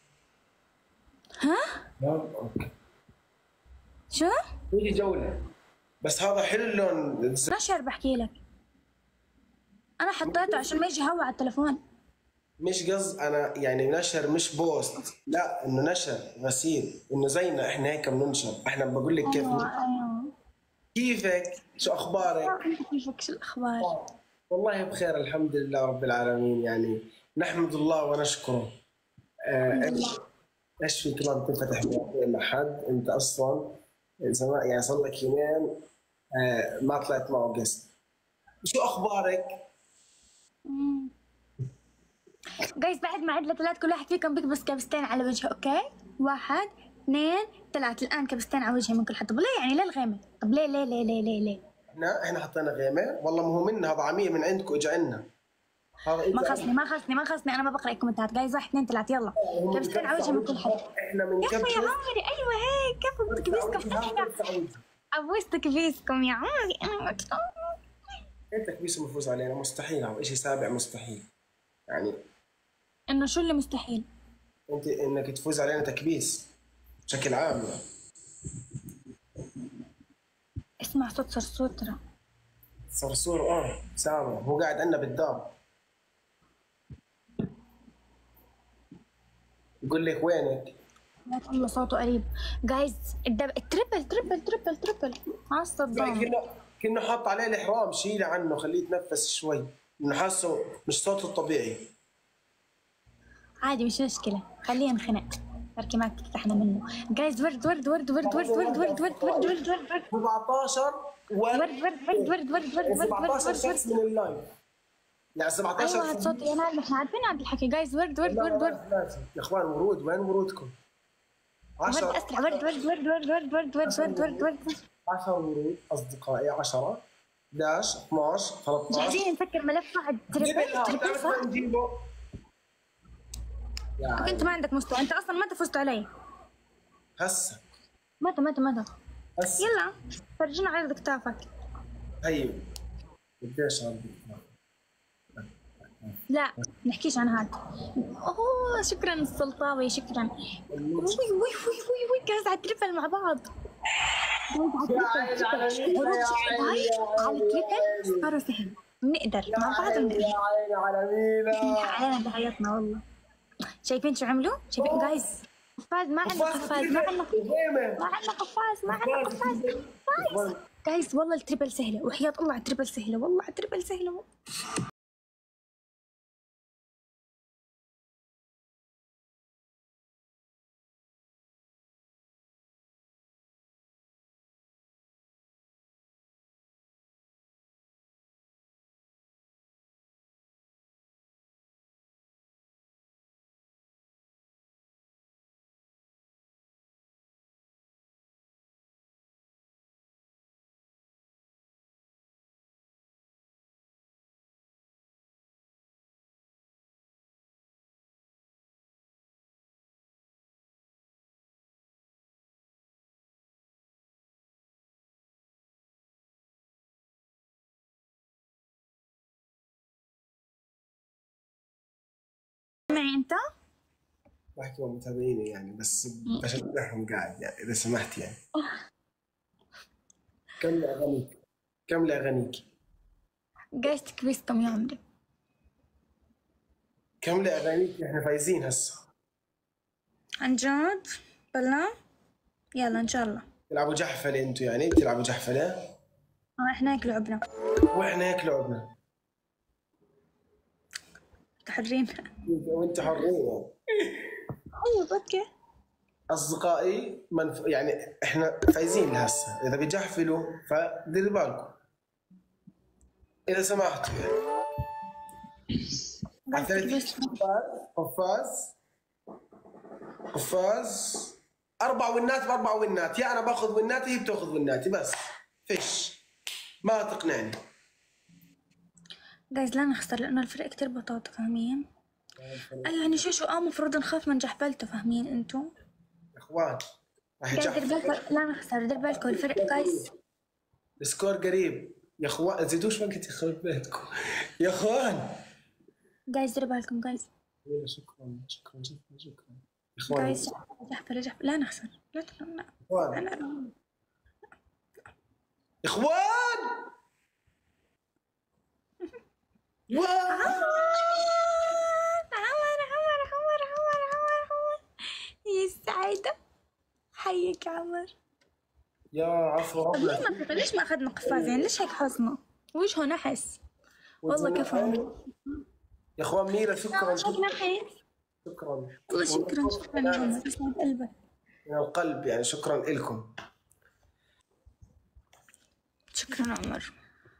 ها؟ اوكي. شو؟ تيجي جولة بس هذا حلو اللون. نشر بحكي لك. أنا حطيته عشان ما يجي هوا على التلفون. مش قصد أنا يعني نشر مش بوست، لا إنه نشر غسيل، إنه زينا إحنا هيك بننشر. إحنا بقول لك كيف. أيوة. كيفك؟ شو أخبارك؟ كيفك؟ شو الأخبار؟ والله بخير الحمد لله رب العالمين. يعني نحمد الله ونشكره. ايش في كلام تنفتح مع حد انت اصلا زمان، يعني صار لك يومين ما طلعت معه قست. شو اخبارك؟ جايز بعد ما عد لثلاث كل واحد فيكم بيكبس كبستين على وجهه. اوكي 1 2 3. الان كبستين على وجهي من كل حد. طب ليه يعني؟ ليه الغيمه؟ طب ليه ليه ليه ليه ليه ليه؟ احنا حطينا غيمه. والله ما هو منا، هذا عميل من عندكم اجى عنا. هذا ما خصني انا ما بقرا الكومنتات. جايز 1 2 3 يلا كبستين على وجهي من كل حد. احنا من يا كبسه يا عمري. ايوه هيك كيف تكبيسكم. ابوس تكبيسكم يا عمري. انا انت كبيس مفوز علينا مستحيل. هذا شيء سابع مستحيل. يعني انه شو اللي مستحيل؟ انت انك تفوز علينا تكبيس بشكل عام. يعني اسمع صوت صرصور. ترى صرصور سامع. هو قاعد عندنا بالدار. يقول لك وينك؟ لا والله صوته قريب. جايز التربل على الصدام. كأنه حاط عليه الإحرام. شيله عنه خليه يتنفس شوي. إنه حاسه مش صوته الطبيعي. عادي مش مشكلة، خلينا نخنق بركي ما تفتحنا منه. جايز ورد 17 شخص من اللايف. يعني 17. ايوه صوت ينال. ما احنا عارفين هذا الحكي. جايز ورد يا اخوان ورود. وين ورودكم؟ 10 ورد اسرع. ورد 10 ورود اصدقائي. 10 11 12 13. جاهزين نسكر ملف واحد. تربل صح؟ يعني انت ما عندك مستوى. انت اصلا ما فزت علي هسه. متى هسه يلا فرجينا عرض كتافك. ايوه قديش عرض كتافك؟ لا نحكيش عن هذا. اوه شكرا السلطاوي شكرا. وي وي وي وي وي جايز على التريبل مع بعض. على التريبل صاروا سهل. بنقدر مع بعض بنقدر. يا عيني على مينا. علينا بحياتنا والله. شايفين شو عملوا؟ شايفين جايز؟ قفاز ما عندنا قفاز ما عندنا قفاز ما عندنا قفاز. جايز والله التريبل سهلة وحياة الله على التريبل سهلة والله على التريبل سهلة. معي انت؟ بحكي مع متابعيني يعني بس بشجعهم قاعد يعني اذا سمحت يعني. كملي اغانيك كملي اغانيك. جايز تكبيسكم يا عمري. كملي اغانيك احنا فايزين هسه. عن جد؟ بلا؟ يلا ان شاء الله. تلعبوا جحفله انتوا يعني بتلعبوا جحفله؟ احنا هيك لعبنا. واحنا هيك لعبنا. حرين. وانتوا حرين يعني. ايوه اوكي. اصدقائي يعني احنا فايزين لهسه، اذا بيجحفلوا فديروا بالكم اذا سمحتوا يعني. قفاز 4 ونات ب4 ونات، يا انا باخذ وناتي هي بتاخذ وناتي بس فيش ما تقنعني. جايز لا نخسر لانه الفرق كتير بطاطا فاهمين؟ اي يعني شو المفروض نخاف من جحبلته فاهمين انتو؟ يا اخوان راح جايز يجحفل. دير بالكم لا نخسر دير بالكم الفرق جايز. السكور قريب يا اخوان زيدوش وقت يخرب بيتكم يا اخوان. جايز دير بالكم جايز. شكرا شكرا شكرا شكرا يا اخوان. جايز جحفل لا نخسر لا لا يا اخوان. عمر يا سعيدة حيك يا عمر. يا عفو ربنا. ليش ما اخذنا قفاز يعني ليش هيك حظنا؟ وجهه نحس والله كفو. يا اخوان ميرا شكرا شكرا شكرا والله شكرا يا عمر يسعد قلبك من القلب يعني شكرا لكم. شكرا عمر.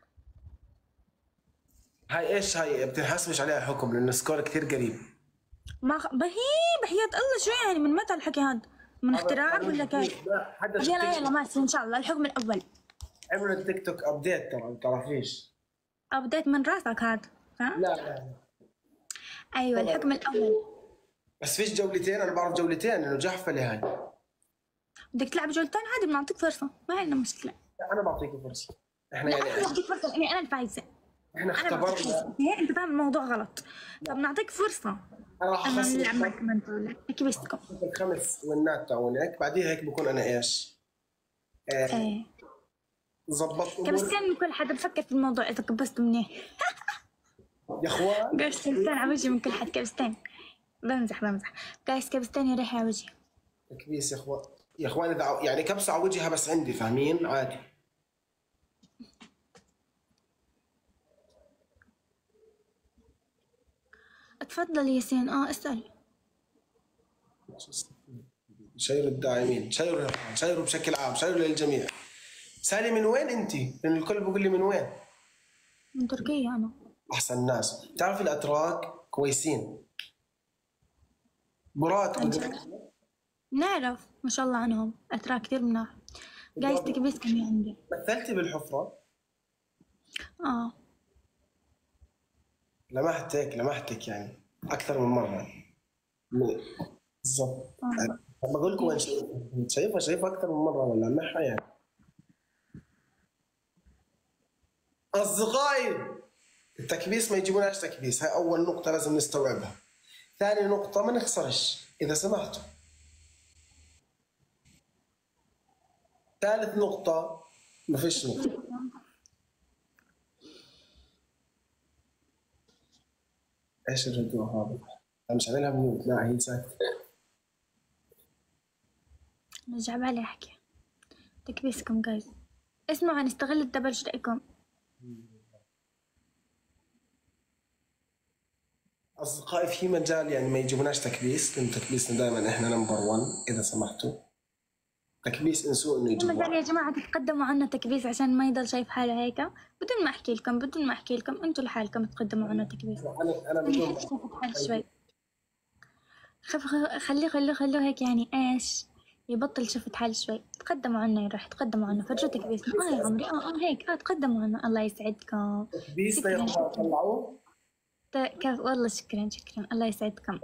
هاي ايش هاي بتنحسبش عليها حكم لانه سكور كثير قريب. ما بحياة الله شو يعني من متى الحكي هذا؟ من اختراعك ولا كيف؟ يلا ماشي ان شاء الله الحكم الاول. عملوا التيك توك ابديت ترى ما بتعرفيش. ابديت من راسك هذا ها؟ لا ايوه طبعا. الحكم الاول بس فيش جولتين. انا بعرف جولتين انه جحفله هاي. بدك تلعب جولتين عادي بنعطيك فرصه ما عندنا مشكله. لا انا بعطيك فرصه. احنا يعني انا بعطيك فرصه لاني انا الفايزه. احنا اختبرنا. انت فاهم الموضوع غلط. طب نعطيك فرصه. انا راح اخسر نلعب معك كمان جوله هيك بسكم. 5 ونات تاعونك بعديها هيك بكون انا ايش؟ ايه ظبطت كبستان كل حدا بفكر في الموضوع اذا كبست منيح. يا اخوان جايز كبستان على وجهي من كل حد. كبستان بمزح جايز كبستان يريح على وجهي. كبيس يا اخوان. يا اخوان اذا يعني كبسه على وجهها بس عندي فاهمين عادي. اتفضل ياسين اسال. شيروا الداعمين شيروا بشكل عام شيروا للجميع. سالي من وين انت؟ لان الكل بيقول لي من وين؟ من تركيا انا. احسن ناس. بتعرفي الاتراك كويسين. برات نعرف ما شاء الله عنهم اتراك كثير مناح. جايز تكبيس كم عندي. مثلتي بالحفرة؟ لمحتك يعني أكثر من مرة. بالضبط. بقول لكم وين شايفها أكثر من مرة ولا لمحها يعني. أصدقائي التكبيس ما يجيبوناش تكبيس، هاي اول نقطه لازم نستوعبها. ثاني نقطه ما نخسرش اذا سمحتوا. ثالث نقطه ما فيش نقطه. ايش الردوء هذا؟ انا مش عاملها ميوت، لا هي ساكته. نرجع بالي احكي تكبيسكم جايز. اسمعوا نستغل الدبل، ايش رايكم؟ اصدقائي في مجال يعني ما يجيبوناش تكبيس، لان تكبيسنا دائما احنا نمبر 1 اذا سمحتوا. تكبيس انسوا انه في يجيبوه. مجال يا جماعة تتقدموا عنا تكبيس عشان ما يضل شايف حاله هيك، بدون ما احكي لكم انتوا لحالكم تقدموا عنا تكبيس. انا بدون شوي خلوه هيك يعني ايش يبطل شفت حال شوي. تقدموا عنا يا راح تقدموا عنا فرجوا تكبيسنا. يا عمري هيك تقدموا عنا. الله يسعدكم. تكبيس طلعوه والله شكرا الله يسعدكم.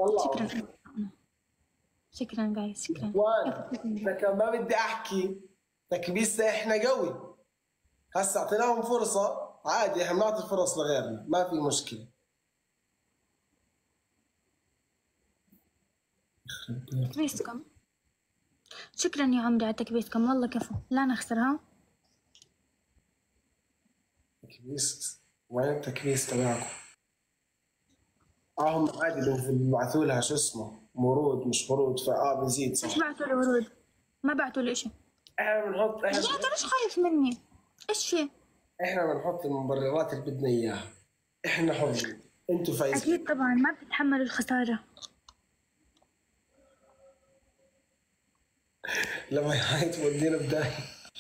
شكرا جايز شكرا. لكن ما بدي احكي تكبيسنا احنا قوي. هسه اعطيناهم فرصه عادي، احنا بنعطي فرص لغيرنا ما في مشكله. تكبيسكم شكرا يا عمري على تكبيسكم والله كفو لا نخسرها. تكبيس وين التكبيس تبعكم؟ هم عادي بيبعثوا لها شو اسمه ورود مش ورود بنزيد صح. ايش بعثوا له ورود؟ ما بعثوا له شيء. احنا بنحط انت ليش خايف مني؟ ايش في؟ احنا بنحط المبررات اللي بدنا اياها. احنا حر انتوا فايزين. اكيد طبعا ما بتتحملوا الخساره. لما هاي تودينا بداية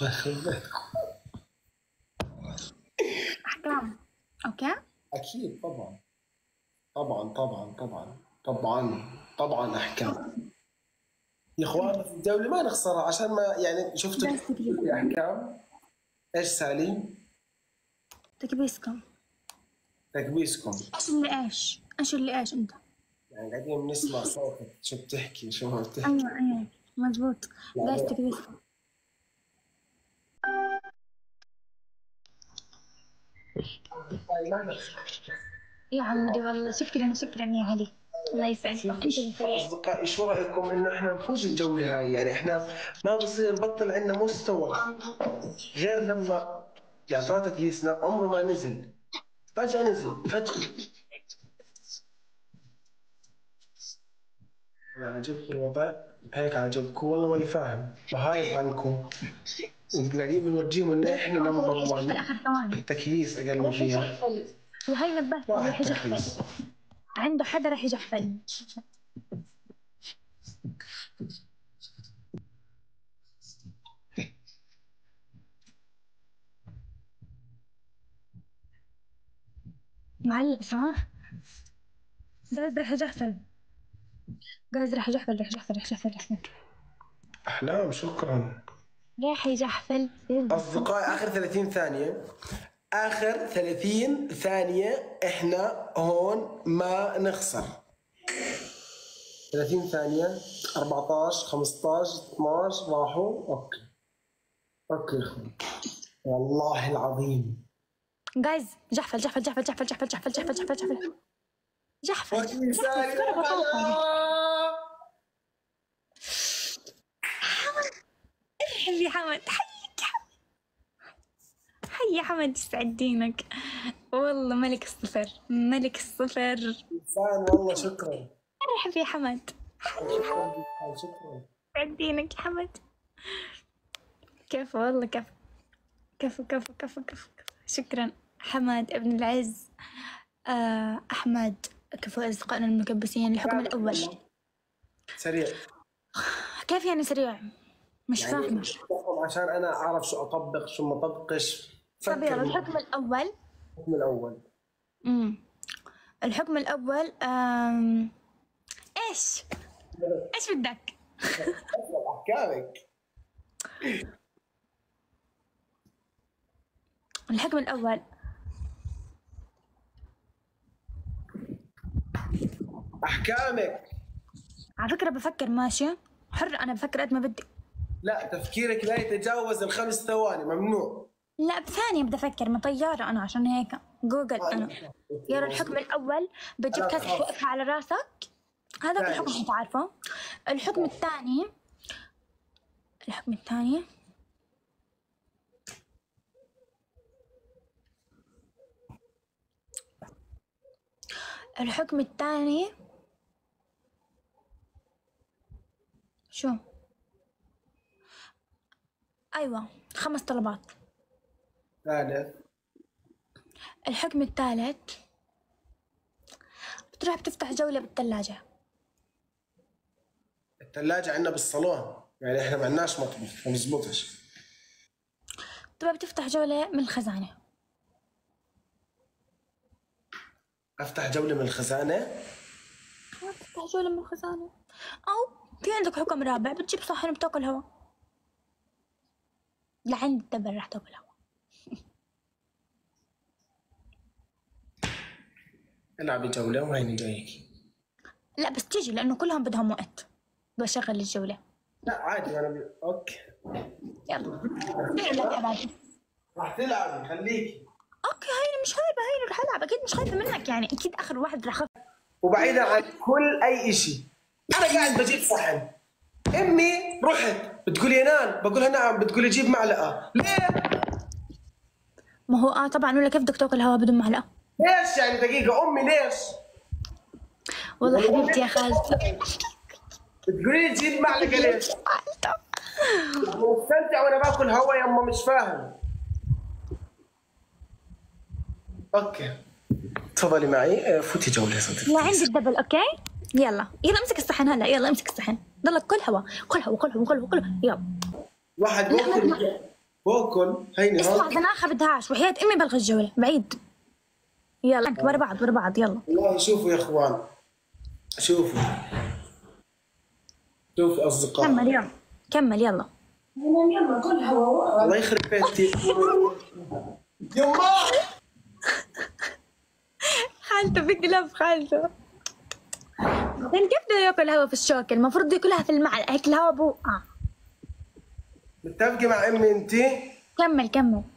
احكام اوكي؟ اكيد طبعا احكام. يا اخوان في الجولة ما نخسرها عشان ما يعني شفتوا احكام. ايش سالي؟ تكبيسكم. ايش اللي ايش انت؟ يعني قاعدين بنسمع صوتك شو بتحكي شو ما بتحكي. ايوه مزبوط. جايز تكبيسكم. يا عمري والله شكرا يا علي الله يسعدك. اصدقائي شو رايكم انه احنا نفوز الجوله هاي؟ يعني احنا ما بصير بطل عندنا مستوى غير لما يعني ترى تكيسنا عمره ما نزل فجاه نزل يعني عجبكم الوضع هيك عجبكم والله ماني فاهم وهايب عنكم قاعدين بنورجيهم ان احنا نمبر 1 تكييس اقل من فيها. وهي نبهت راح يجحفل عنده حدا راح يجحفل. معلق صح؟ جايز راح يجحفل. احلام شكرا. راح يجحفل. اصدقائي اخر 30 ثانية احنا هون ما نخسر. 30 ثانية 14 15 12 راحوا. اوكي يا اخوان والله العظيم جايز جحفل. ارحب يا حمد. حي يا حمد يسعد دينك والله ملك الصفر. انسان والله شكرا. ارحب يا حمد. شكرا يسعد دينك يا حمد. كفو والله كفو. شكرا حمد ابن العز. احمد كفو اصدقائنا المكبسين. الحكم الاول سريع. كيف يعني سريع؟ مش يعني فاهمه. عشان انا اعرف شو اطبق شو ما اطبقش. طب يلا الحكم الاول ايش بدك؟ احكامك. الحكم الاول احكامك. على فكره بفكر ماشي حر، انا بفكر قد ما بدي. لا تفكيرك لا يتجاوز ال5 ثواني ممنوع. لا بثانية بدي افكر مطيارة انا عشان هيك. جوجل أنا. يلا الحكم الأول بجيب كاسة توقفها على راسك، هذاك الحكم أنت عارفه. الحكم الثاني الحكم الثاني الحكم الثاني شو؟ أيوة 5 طلبات. ثالث الحكم الثالث بتروح بتفتح جولة بالثلاجة. الثلاجة عندنا بالصالون، يعني احنا ما عندناش مطبخ، ما نزبطش. تبقى بتفتح جولة من الخزانة. افتح جولة من الخزانة؟ تفتح جولة من الخزانة، أو في عندك حكم رابع بتجيب صحن بتاكل هوا. لعند الدبل رح تاكل هوا. العبي جولة وهيني جايك. لا بس تيجي لأنه كلهم بدهم وقت. بشغل الجولة. لا عادي انا اوكي. يلا لك حبايبي. راح تلعبي خليكي. اوكي هيني مش خايفة، هيني رح العب، اكيد مش خايفة منك يعني، اكيد اخر واحد رح اخاف. وبعيدا عن كل اي اشي، انا قاعد بجيب صحن، امي رحت بتقولي ينال، بقولها نعم، بتقولي جيب معلقة، ليه؟ ما هو طبعا، ولا كيف بدك تاكل هوا بدون معلقة؟ ليش يعني دقيقة امي ليش؟ والله حبيبتي يا خالتي. بتقولي لي جيب معلقة ليش؟ مستمتع وانا باكل هوا يا امه، مش فاهم. اوكي تفضلي معي، فوتي جولة يا صديقتي. لا عندي الدبل. اوكي يلا امسك الصحن هلا، يلا امسك الصحن، ضلك كل هوا كل هوا كل هوا كل هوا كل هوا. يلا واحد باكل هيني اسمع زناخة بدهاش وحياة امي بلغي الجولة بعيد. يلا ورا بعض ورا بعض يلا. والله شوفوا يا اخوان، شوفوا اصدقاء، كمل يلا كمل يلا. يلا كل هوا. الله يخرب بيتي. يما خالته بقلب خالته. بعدين كيف بده ياكل هوا في الشوكة؟ المفروض ياكلها في المعلقة، هيك الهوا بوقع. متفقة مع امي انت؟ كمل كمل.